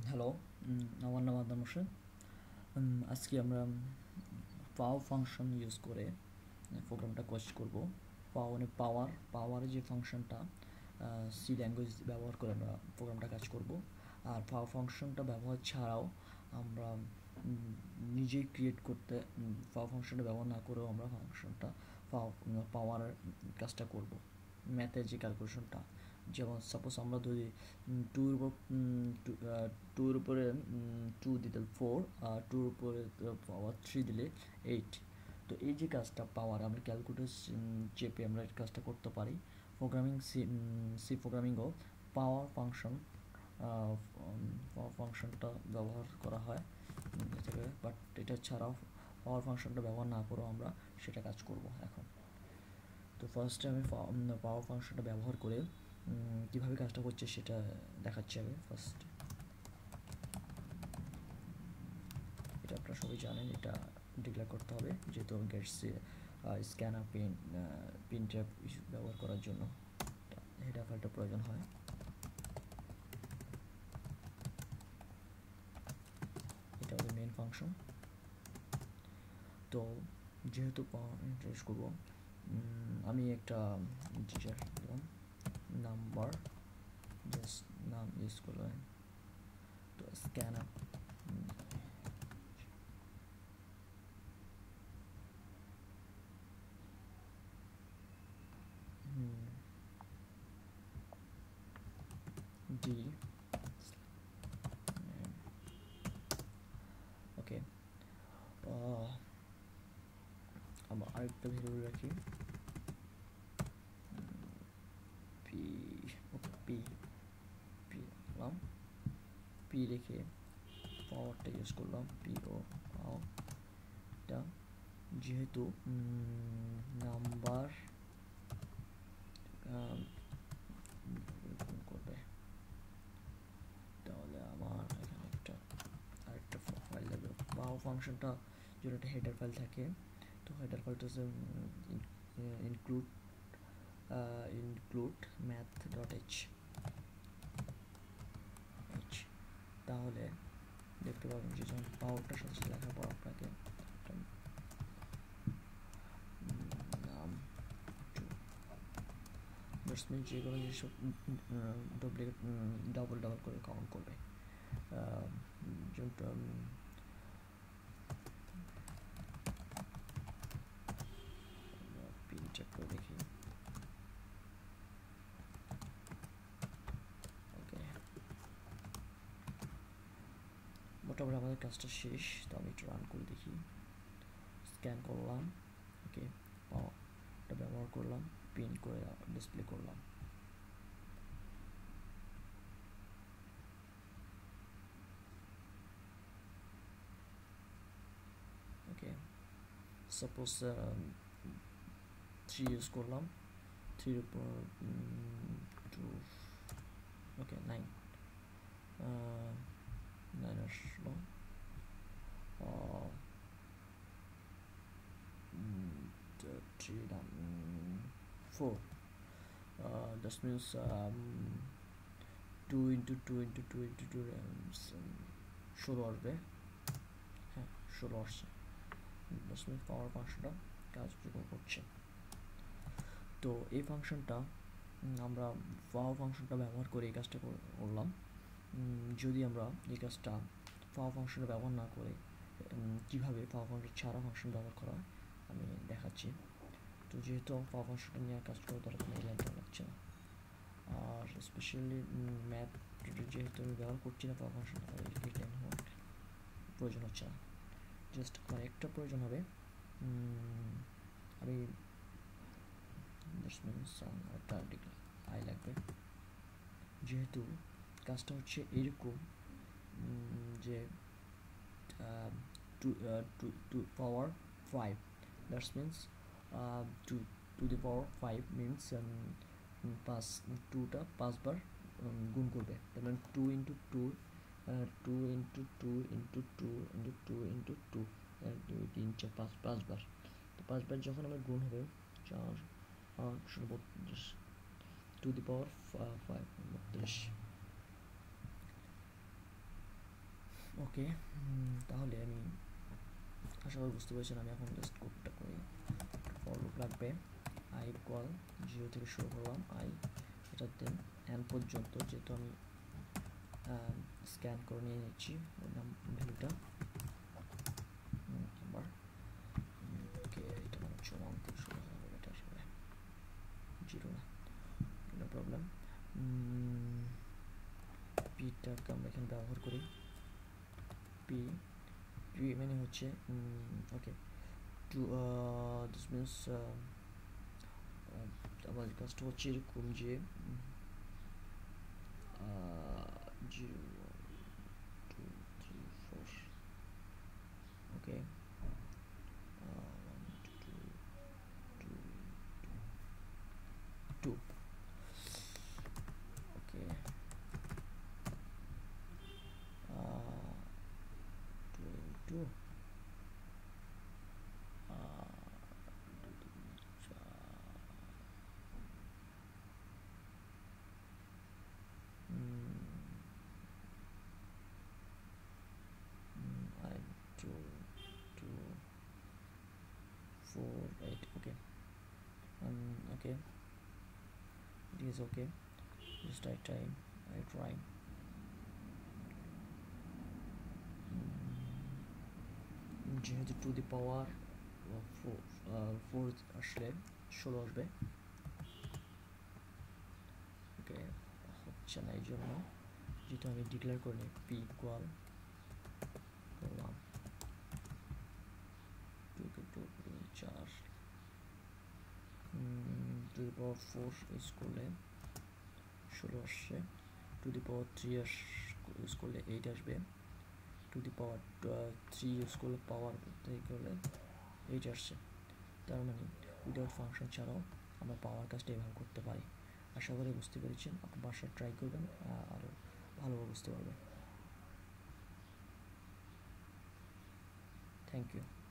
Hello, আমার নাম আদনান হোসেন। আজকে আমরা পাও ফাংশন ইউজ করে প্রোগ্রামটা কাজ করব। পাও মানে পাওয়ারের যে ফাংশনটা সি ল্যাঙ্গুয়েজ ব্যবহার করে আমরা প্রোগ্রামটা কাজ করব। আর পাও ফাংশনটা ব্যবহার ছাড়াও আমরা নিজেই ক্রিয়েট করতে পাও ফাংশনটা ব্যবহার না করেও আমরা ফাংশনটা পাওয়ারের কাজটা করব। ম্যাথের যে ক্যালকুলেশনটা, যেমন সাপোজ আমরা যদি টুর উপর টুর উপরে টু দিলে 4 আর টুর উপরে পাওয়ার 3 দিলে 8। তো এই যে কাজটা পাওয়ার আমরা ক্যালকুলেটর চেপে আমরা এই কাজটা করতে পারি। প্রোগ্রামিং সি প্রোগ্রামিংও পাওয়ার ফাংশন পাওয়ার ফাংশনটা ব্যবহার করা হয় বাট এটা ছাড়াও পাওয়ার ফাংশনটা ব্যবহার না করেও আমরা সেটা কাজ করব এখন। তো ফার্স্টে আমি পাওয়ার ফাংশনটা ব্যবহার করে কীভাবে কাজটা করছে সেটা দেখাচ্ছি। আমি ফার্স্ট এটা আপনারা সবাই জানেন, এটা ডিক্লেয়ার করতে হবে যেহেতু গেটসে স্ক্যানার পিন ট্যাপ ব্যবহার করার জন্য হেডার ফাইলটা প্রয়োজন হয়। এটা হলো মেন ফাংশন। তো যেহেতু ইন্ট্রোডিউস করব, আমি একটা ইন্টিজার দিলাম নাম্বার, জাস্ট নাম ইউজ করলাম। তো স্ক্যানার ডি ওকে। আবার আরেকটা ভ্যারিয়েবল রাখি পি। ওকে, পি পি রাখলাম। পি রেখে পাওয়ারটা ইউজ করলাম পিও পাওয়ারটা, যেহেতু নাম্বার করবে তাহলে আমার এখানে আরেকটা ফাইল লাগবে। পাওয়ার ফাংশনটা যদি একটা হেডার ফাইল থাকে, তো হেডার ফাইলটা হচ্ছে ইনক্লুড math.h। তাহলে দেখতে পাবেন যে যখন পাওয়ারটার সাথে সাথে লেখার পর আপনাকে নাম মিনস যে কোনো জিনিস ডাবল করে কাউন্ট করবে। পিন চেক করে দেখি। ওকে, মোটামুটি আমাদের কাজটা শেষ। তো আমি একটু রান করে দেখি। স্ক্যান করলাম, ওকে, পাওয়ারটা ব্যবহার করলাম, পিন করে ডিসপ্লে করলাম। ওকে, সাপোজ 3 ইউজ করলাম, 3 উপর 2, ওকে 9 আসলো। 3 4, that means 2 into 2 into 2 into 2 16 আসবে। হ্যাঁ, 16 আসছে। দ্যাটস মিনস পাওয়ার ফাংশনটা কার্যকর করছে। তো এই ফাংশনটা আমরা পাওয়ার ফাংশনটা ব্যবহার করে এই কাজটা করলাম। যদি আমরা এই কাজটা পাওয়ার ফাংশনটা ব্যবহার না করে কীভাবে পাওয়ার ফাংশন ছাড়া ফাংশন ব্যবহার করা হয় আমি দেখাচ্ছি। তো যেহেতু পাওয়ার ফাংশনটা নিয়ে কাজ করা দরকার এই লাইনটা লাগছে না, আর স্পেশালি ম্যাথ যেহেতু আমি ব্যবহার করছি না পাওয়ার ফাংশন, এই লাইন হওয়ার প্রয়োজন হচ্ছে না। জাস্ট আমার একটা প্রয়োজন হবে, আমি একটা আই লাগবে। যেহেতু কাজটা হচ্ছে এরকম যে two power 5, that's means to the power 5 means 2টা 5বার গুণ করবে। তার মানে 2 into 2 2 into 2 into 2 into 2 into 2 2 3 4 5বার। তো 5বার যখন আমার গুণ হবে 4 8 32 টু দি পাওয়ার 5 32। ওকে, তাহলে আমি আশা করি বুঝতে পেরেছেন। আমি এখন জাস্ট কোডটা করি। ফর লুপ লাগবে i ইকুয়াল 0 থেকে শুরু করলাম, i এটা দেন n পর্যন্ত, যেহেতু আমি স্ক্যান করে নিয়ে নিচ্ছি ওই নাম ভ্যালুটা। আবার ওকে, এটা মানে 1 থেকে শুরু হবে, এটা আসলে 0 না, নো প্রবলেম। পিটাকে আমরা এখানে ব্যবহার করি। পি পি মানে হচ্ছে ওকে টু দিস মিনস আমাদের কাজটা হচ্ছে এরকম যে 0 1 2 3 4 okay 1 2 2 okay 2 2 2 4 8 okay. Okay, it is okay, just I try যেহেতু টু দি পাওয়ার 4 আসলে 16 আসবে। ওকে, হচ্ছে না এই জন্য যেটা আমি ডিক্লেয়ার করে নিই, পি ইকুয়াল করলাম 2 কে 2 4 টু দি পাওয়ার 4 ইউজ করলে 16 আসছে, টু দি পাওয়ার 3 ইউজ করলে 8 আসবে, টু দি পাওয়ার 3 ইউজ করলে পাওয়ার করলে 8 আসছে। তার মানে উইদাউট ফাংশন ছাড়াও আমরা পাওয়ার কাজটা এভাবে করতে পারি। আশা করি বুঝতে পেরেছেন, আপনি বাসায় ট্রাই করবেন, আরও ভালোভাবে বুঝতে পারবেন। Thank you.